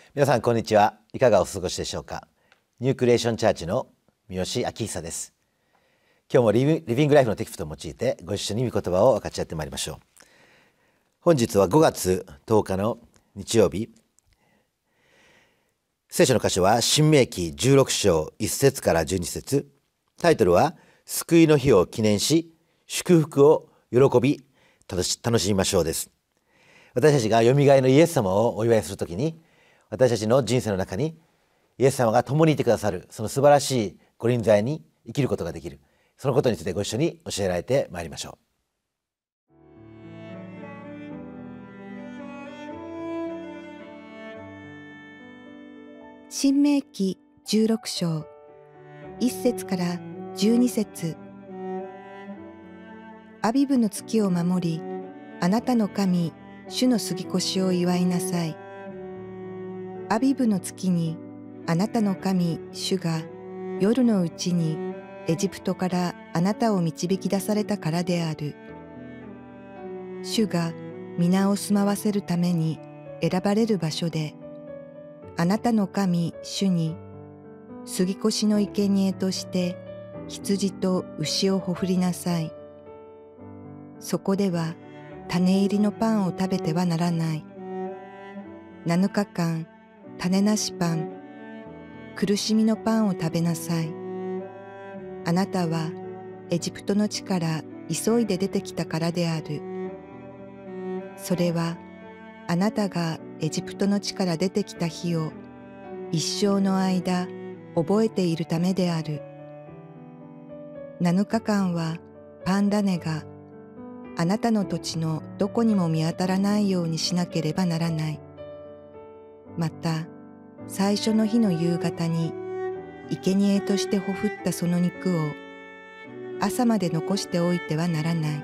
皆さんこんにちは。いかがお過ごしでしょうか。ニュークリエーションチャーチの三好明久です。今日もリビングライフのテキストを用いてご一緒に御言葉を分かち合ってまいりましょう。本日は5月10日の日曜日。聖書の箇所は申命記16章1節から12節。タイトルは救いの日を記念し祝福を喜び楽しみましょうです。私たちがよみがえりのイエス様をお祝いするときに、私たちの人生の中にイエス様が共にいてくださる、その素晴らしいご臨在に生きることができる、そのことについてご一緒に教えられてまいりましょう。 申命記16章1節から12節。アビブの月を守り、あなたの神主の杉越を祝いなさい。アビブの月にあなたの神主が夜のうちにエジプトからあなたを導き出されたからである。主が皆を住まわせるために選ばれる場所で、あなたの神主に杉越の生贄として羊と牛をほふりなさい。そこでは種入りのパンを食べてはならない。7日間種なしパン、苦しみのパンを食べなさい。あなたはエジプトの地から急いで出てきたからである。それはあなたがエジプトの地から出てきた日を一生の間覚えているためである。7日間はパン種があなたの土地のどこにも見当たらないようにしなければならない。また、最初の日の夕方に生贄としてほふったその肉を朝まで残しておいてはならない。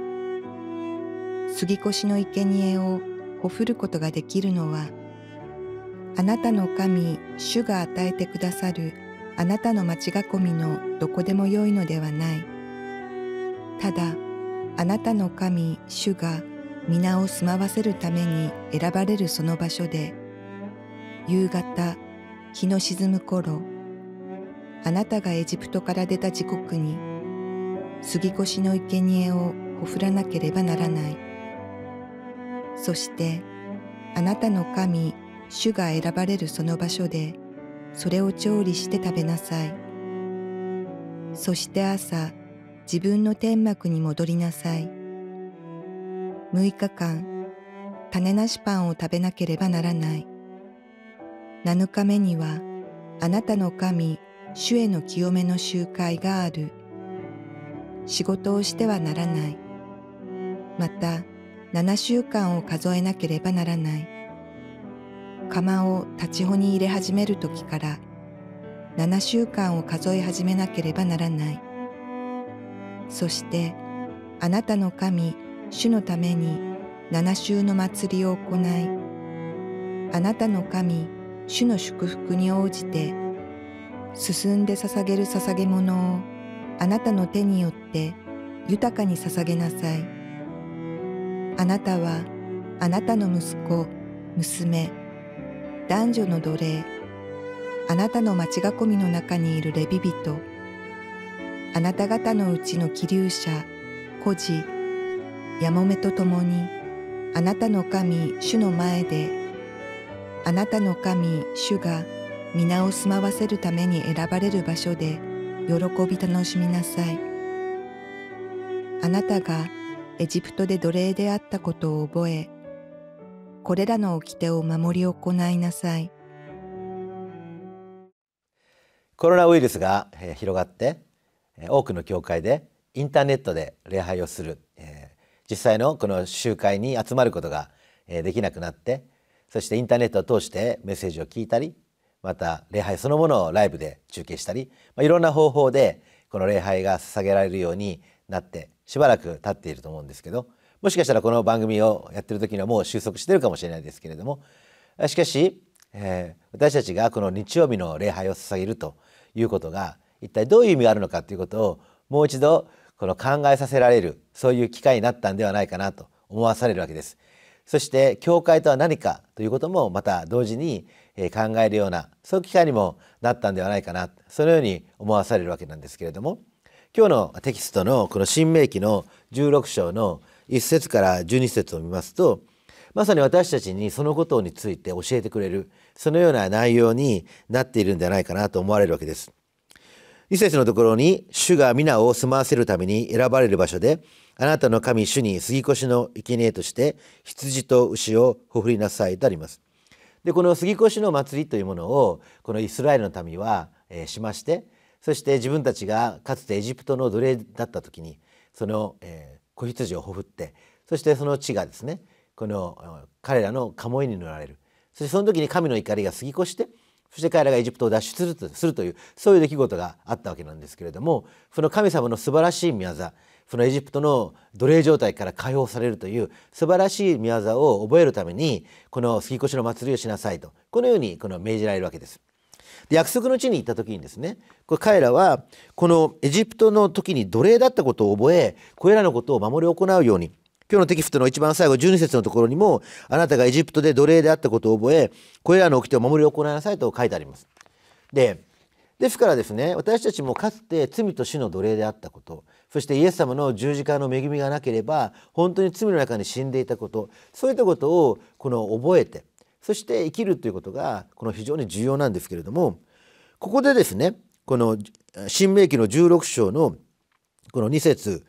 杉越の生贄をほふることができるのは、あなたの神主が与えてくださるあなたの町囲みのどこでもよいのではない。ただ、あなたの神主が皆を住まわせるために選ばれるその場所で、夕方、日の沈む頃、あなたがエジプトから出た時刻に、杉越の生贄をほふらなければならない。そして、あなたの神、主が選ばれるその場所で、それを調理して食べなさい。そして朝、自分の天幕に戻りなさい。6日間、種なしパンを食べなければならない。7日目には、あなたの神、主への清めの集会がある。仕事をしてはならない。また、7週間を数えなければならない。釜を立ち穂に入れ始めるときから、7週間を数え始めなければならない。そして、あなたの神、主のために7週の祭りを行い、あなたの神、主の祝福に応じて、進んで捧げる捧げ物をあなたの手によって豊かに捧げなさい。あなたはあなたの息子、娘、男女の奴隷、あなたの町囲みの中にいるレビ人、あなた方のうちの寄留者、孤児、やもめと共に、あなたの神、主の前で、あなたの神、主が皆を住まわせるために選ばれる場所で、喜び楽しみなさい。あなたがエジプトで奴隷であったことを覚え、これらの掟を守り行いなさい。 コロナウイルスが広がって多くの教会でインターネットで礼拝をする、実際のこの集会に集まることができなくなって、そしてインターネットを通してメッセージを聞いたり、また礼拝そのものをライブで中継したり、いろんな方法でこの礼拝が捧げられるようになってしばらく経っていると思うんですけど、もしかしたらこの番組をやってる時にはもう収束しているかもしれないですけれども、しかし、私たちがこの日曜日の礼拝を捧げるということが一体どういう意味があるのかということをもう一度この考えさせられる、そういう機会になったんではないかなと思わされるわけです。そして教会とは何かということもまた同時に考えるようなそういう機会にもなったんではないかな、そのように思わされるわけなんですけれども、今日のテキストのこの新明記の16章の1節から12節を見ますと、まさに私たちにそのことについて教えてくれる、そのような内容になっているんではないかなと思われるわけです。2節のところに、主が皆を住まわせるために選ばれる場所で、あなたの神主に杉越の生贄として羊と牛をほふりなさいとあります。でこの杉越の祭りというものをこのイスラエルの民は、しまして、そして自分たちがかつてエジプトの奴隷だった時にその、子羊をほふって、そしてその血がですね、この彼らの鴨居に塗られる。そしてその時に神の怒りが過ぎ越して、そして彼らがエジプトを脱出するというそういう出来事があったわけなんですけれども、その神様の素晴らしい御業、そのエジプトの奴隷状態から解放されるという素晴らしい御業を覚えるために、この杉越の祭りをしなさいと、このように命じられるわけです。で約束の地に行った時にですね、彼らはこのエジプトの時に奴隷だったことを覚え、これらのことを守り行うように、今日のテキストの一番最後12節のところにも、あなたがエジプトで奴隷であったことを覚え、これらの掟を守り行いなさいと書いてあります。ですからですね、私たちもかつて罪と死の奴隷であったこと、そしてイエス様の十字架の恵みがなければ本当に罪の中に死んでいたこと、そういったことを覚えて、そして生きるということが非常に重要なんですけれども、ここでですね、この新明記の16章のこの2節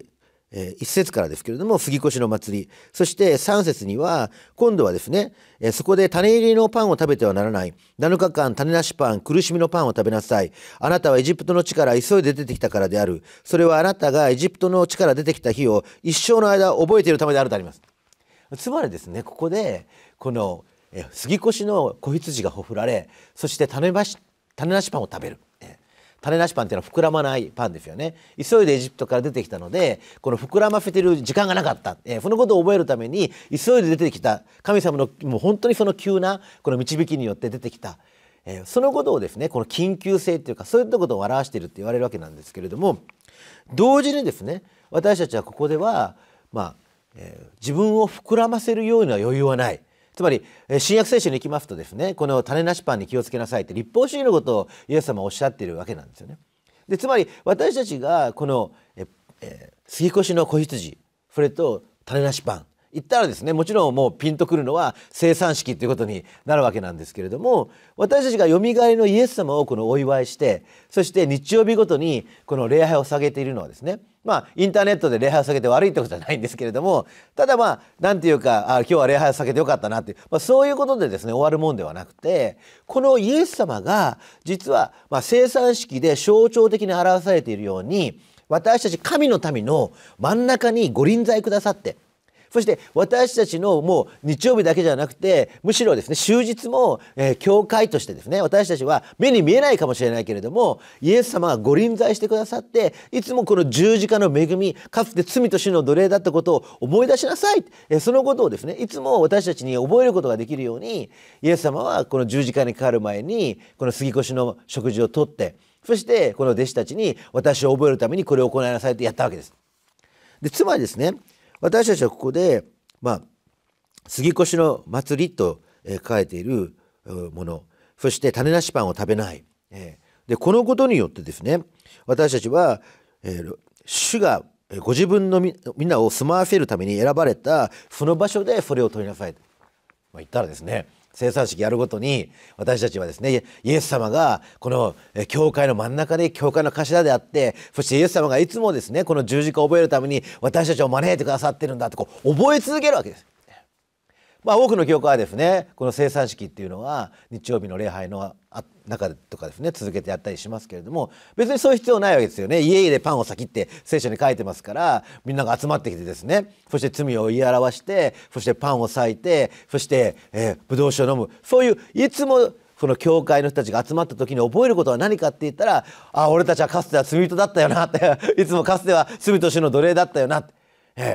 1節からですけれども、杉越の祭り、そして3節には今度はですね、そこで種入りのパンを食べてはならない、7日間種なしパン、苦しみのパンを食べなさい、あなたはエジプトの地から急いで出てきたからである、それはあなたがエジプトの地から出てきた日を一生の間覚えているためであるとあります。つまりですね、ここでこの杉越の子羊がほふられ、そして種なしパンを食べる。種なしパンっていうのは膨らまないパンですよね。急いでエジプトから出てきたので、この膨らませてる時間がなかった、そのことを覚えるために急いで出てきた神様のもう本当にその急なこの導きによって出てきた、そのことをですね、この緊急性というかそういったことを表しているって言われるわけなんですけれども、同時にですね、私たちはここでは自分を膨らませるような余裕はない。つまり新約聖書に行きますとですね、この種なしパンに気をつけなさいって立法主義のことをイエス様はおっしゃっているわけなんですよね。でつまり私たちがこの杉越の子羊、それと種なしパン言ったらですね、もちろんもうピンとくるのは生産式ということになるわけなんですけれども、私たちがよみがえりのイエス様をお祝いして、そして日曜日ごとにこの礼拝を下げているのはですね、インターネットで礼拝を下げて悪いってことじゃないんですけれども、ただなんていうか、今日は礼拝を下げてよかったなっていう、そういうことでですね終わるもんではなくて、このイエス様が実は生産式で象徴的に表されているように、私たち神の民の真ん中にご臨在くださって、そして私たちのもう日曜日だけじゃなくて、むしろですね終日も、教会としてですね、私たちは目に見えないかもしれないけれども、イエス様がご臨在してくださって、いつもこの十字架の恵み、かつて罪と死の奴隷だったことを思い出しなさい、そのことをですねいつも私たちに覚えることができるように、イエス様はこの十字架にかかる前にこの杉越の食事をとって、そしてこの弟子たちに私を覚えるためにこれを行いなさいとやったわけです。つまりですね、私たちはここで、杉越の祭りと書かれているもの、そして種なしパンを食べない、でこのことによってですね、私たちは、主がご自分の皆を住まわせるために選ばれたその場所でそれを取りなさいと、言ったらですね、生産式やるごとに私たちはですね、イエス様がこの教会の真ん中で教会の頭であって、そしてイエス様がいつもですねこの十字架を覚えるために私たちを招いてくださってるんだって覚え続けるわけです。多くの教会はですね、この生産式っていうのは日曜日の礼拝の中とかですね続けてやったりしますけれども、別にそういう必要ないわけですよね。家でパンを裂きって聖書に書いてますから、みんなが集まってきてですね、そして罪を言い表して、そしてパンを裂いて、そしてブドウ酒を飲む、そういういつもその教会の人たちが集まった時に覚えることは何かって言ったら、俺たちはかつては罪人だったよなっていつもかつては罪と死の奴隷だったよなって、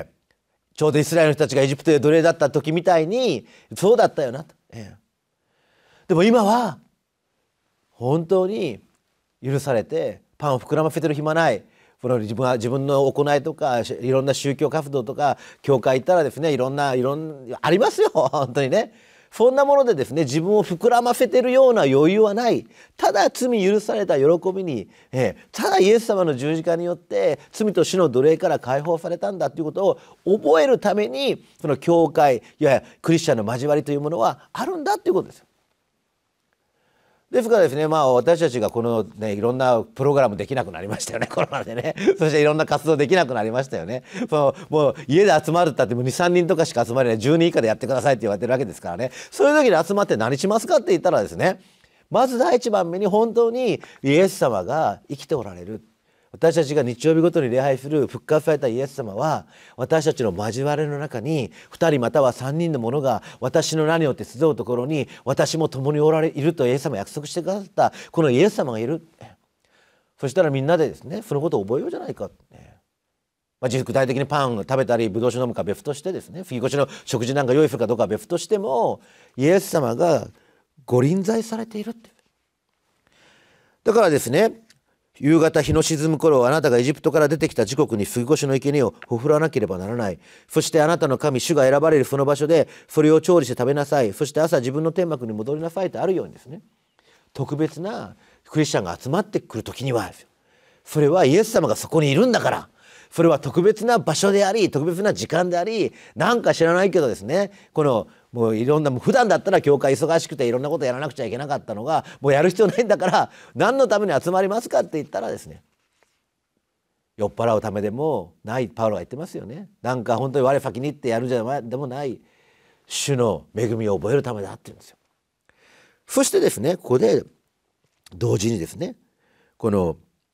ちょうどイスラエルの人たちがエジプトで奴隷だった時みたいにそうだったよなと、でも今は本当に許されてパンを膨らませてる暇ない、自分の行いとかいろんな宗教活動とか教会行ったらですね、いろんなありますよ本当にね。 そんなものでですね、自分を膨らませているような余裕はない。ただ罪許された喜びに、ただイエス様の十字架によって罪と死の奴隷から解放されたんだということを覚えるために、その教会やクリスチャンの交わりというものはあるんだということです。ですからですね、私たちがこのね、いろんなプログラムできなくなりましたよね、コロナでね。そしていろんな活動できなくなりましたよね。もう家で集まるったってもう2、3人とかしか集まれない、10人以下でやってくださいって言われてるわけですからね。そういう時に集まって何しますかって言ったらですね、まず第一番目に本当にイエス様が生きておられる。私たちが日曜日ごとに礼拝する復活されたイエス様は、私たちの交わりの中に2人または3人の者が私の名によって集うところに私も共にいるとイエス様が約束してくださったこのイエス様がいる。そしたらみんなでですね、そのことを覚えようじゃないか。具体的にパンを食べたりブドウ酒飲むか別としてですね、吹き越しの食事なんか用意するかどうかは別としても、イエス様がご臨在されているって。だからですね、夕方日の沈む頃、あなたがエジプトから出てきた時刻に杉越の生贄をほふらなければならない。そしてあなたの神主が選ばれるその場所でそれを調理して食べなさい。そして朝自分の天幕に戻りなさいとあるようにですね、特別なクリスチャンが集まってくる時には、それはイエス様がそこにいるんだから、それは特別な場所であり特別な時間であり、なんか知らないけどですね、もういろんな、普段だったら教会忙しくていろんなことやらなくちゃいけなかったのが、もうやる必要ないんだから何のために集まりますかって言ったらですね、酔っ払うためでもない。パウロが言ってますよね。なんか本当に我先にってやるじゃでもない、主の恵みを覚えるためだって言うんですよ。そしてですね、ここで同時にですね、この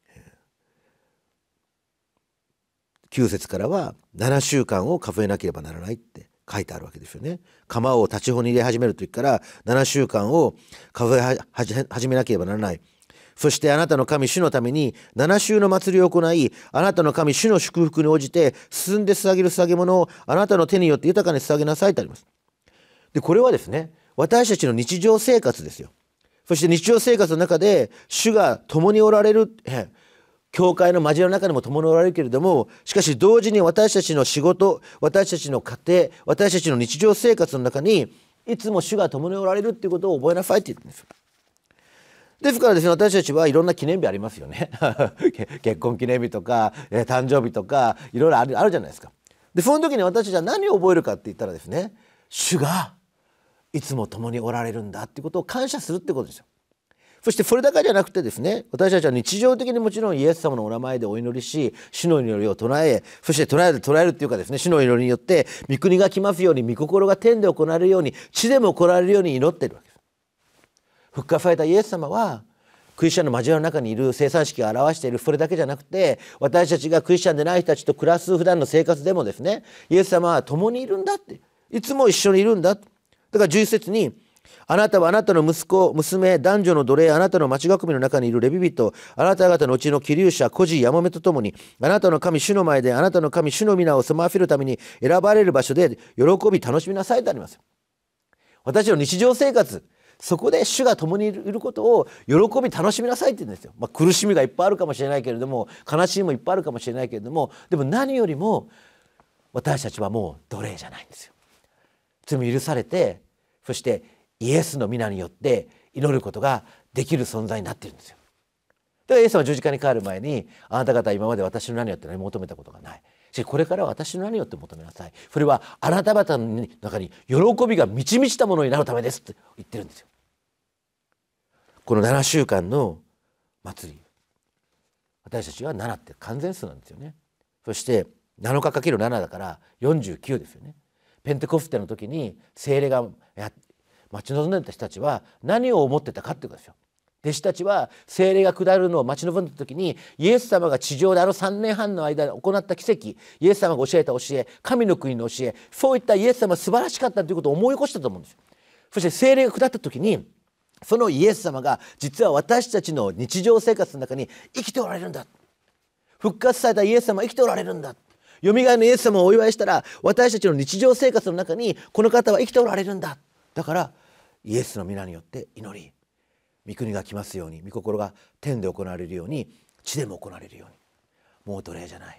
9節からは7週間を数えなければならないって書いてあるわけですよね。釜を立ち穂に入れ始める時から7週間を数え始めなければならない。そしてあなたの神主のために7週の祭りを行い、あなたの神主の祝福に応じて進んで捧げる捧げ物をあなたの手によって豊かに捧げなさいとあります。でこれはですね、私たちの日常生活ですよ。そして日常生活の中で主が共におられる、教会の交わりの中にも共におられるけれども、しかし同時に私たちの仕事、私たちの家庭、私たちの日常生活の中にいつも主が共におられるっていうことを覚えなさいって言ってるんですよ。ですからですね、私たちはいろんな記念日ありますよね。結婚記念日とか、誕生日とかいろいろあるじゃないですか。でその時に私たちは何を覚えるかって言ったらですね、主がいつも共におられるんだっていうことを感謝するってことですよ。そしてそれだけじゃなくてですね、私たちは日常的にもちろんイエス様のお名前でお祈りし、主の祈りを唱え、そして唱えるっていうかですね、主の祈りによって御国が来ますように、御心が天で行われるように、地でも行われるように祈っているわけです。復活されたイエス様はクリスチャンの交わりの中にいる生産式が表しているそれだけじゃなくて、私たちがクリスチャンでない人たちと暮らす普段の生活でもですね、イエス様は共にいるんだって、いつも一緒にいるんだ。だから11節に、あなたはあなたの息子、娘、男女の奴隷、あなたの町囲みの中にいるレビ人、あなた方のうちの寄留者、孤児、やもめとともに、あなたの神主の前であなたの神主の皆を住まわせるために選ばれる場所で喜び楽しみなさいとあります。私の日常生活、そこで主が共にいることを喜び楽しみなさいって言うんですよ。苦しみがいっぱいあるかもしれないけれども、悲しみもいっぱいあるかもしれないけれども、でも何よりも私たちはもう奴隷じゃないんですよ。罪許されて、そしてイエスの皆によって祈ることができる存在になっているんですよ。でイエス様は十字架に帰る前に、あなた方は今まで私の名によって何も求めたことがない。しかしこれからは私の名によって求めなさい。それはあなた方の中に喜びが満ち満ちたものになるためですって言ってるんですよ。この7週間の祭り、私たちは7って完全数なんですよね。そして7日かける7だから49ですよね。ペンテコステの時に聖霊が待ち望んでいた人たちは何を思ってたかっていうことですよ。弟子たちは聖霊が下るのを待ち望んでいた時に、イエス様が地上で3年半の間で行った奇跡、イエス様が教えた教え、神の国の教え、そういったイエス様は素晴らしかったということを思い起こしたと思うんですよ。そして聖霊が下った時に、そのイエス様が実は私たちの日常生活の中に生きておられるんだ。復活されたイエス様は生きておられるんだ。よみがえりのイエス様をお祝いしたら、私たちの日常生活の中にこの方は生きておられるんだ。だからイエスの皆によって祈り、御国が来ますように、御心が天で行われるように、地でも行われるように。もう奴隷じゃない。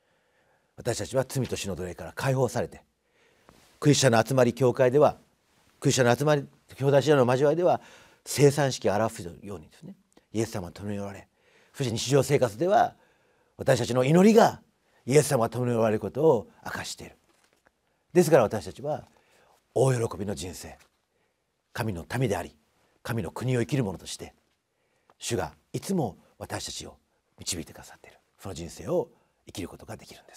私たちは罪と死の奴隷から解放されて、クリスチャンの集まり教会ではクリスチャンの集まり、兄弟姉妹の交わりでは生産式を表すようにですね、イエス様が共におられ、そして日常生活では私たちの祈りがイエス様が共におられることを明かしている。ですから私たちは大喜びの人生、神の民であり神の国を生きる者として主がいつも私たちを導いてくださっている、その人生を生きることができるんです。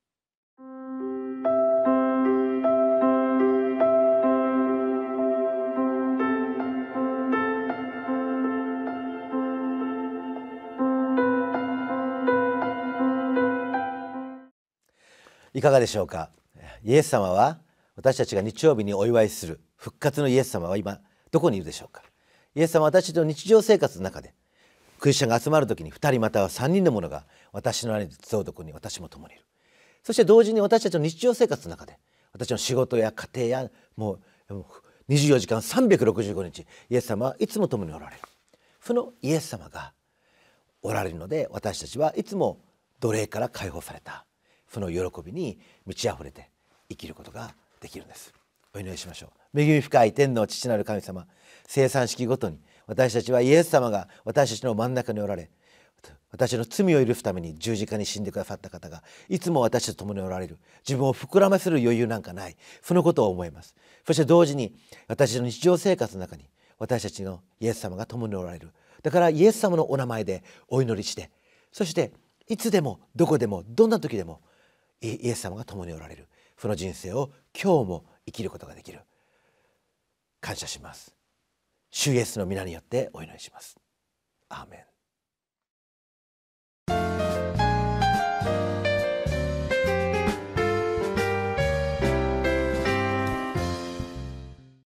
いかがでしょうか。イエス様は、私たちが日曜日にお祝いする復活のイエス様は今どこにいるでしょうか。イエス様は私たちの日常生活の中で、クリスチャンが集まるときに2人または3人の者が私の名に集うところに私も共にいる。そして同時に私たちの日常生活の中で、私の仕事や家庭やもう24時間365日イエス様はいつも共におられる。そのイエス様がおられるので、私たちはいつも奴隷から解放されたその喜びに満ち溢れて生きることができるんです。お祈りしましょう。恵み深い天の父なる神様、生産式ごとに私たちはイエス様が私たちの真ん中におられ、私の罪を許すために十字架に死んでくださった方がいつも私と共におられる。自分を膨らませる余裕なんかない、そのことを思います。そして同時に私の日常生活の中に私たちのイエス様が共におられる。だからイエス様のお名前でお祈りして、そしていつでもどこでもどんな時でもイエス様が共におられる、その人生を今日も生きることができる。感謝します。主イエスの皆によってお祈りします。アーメン。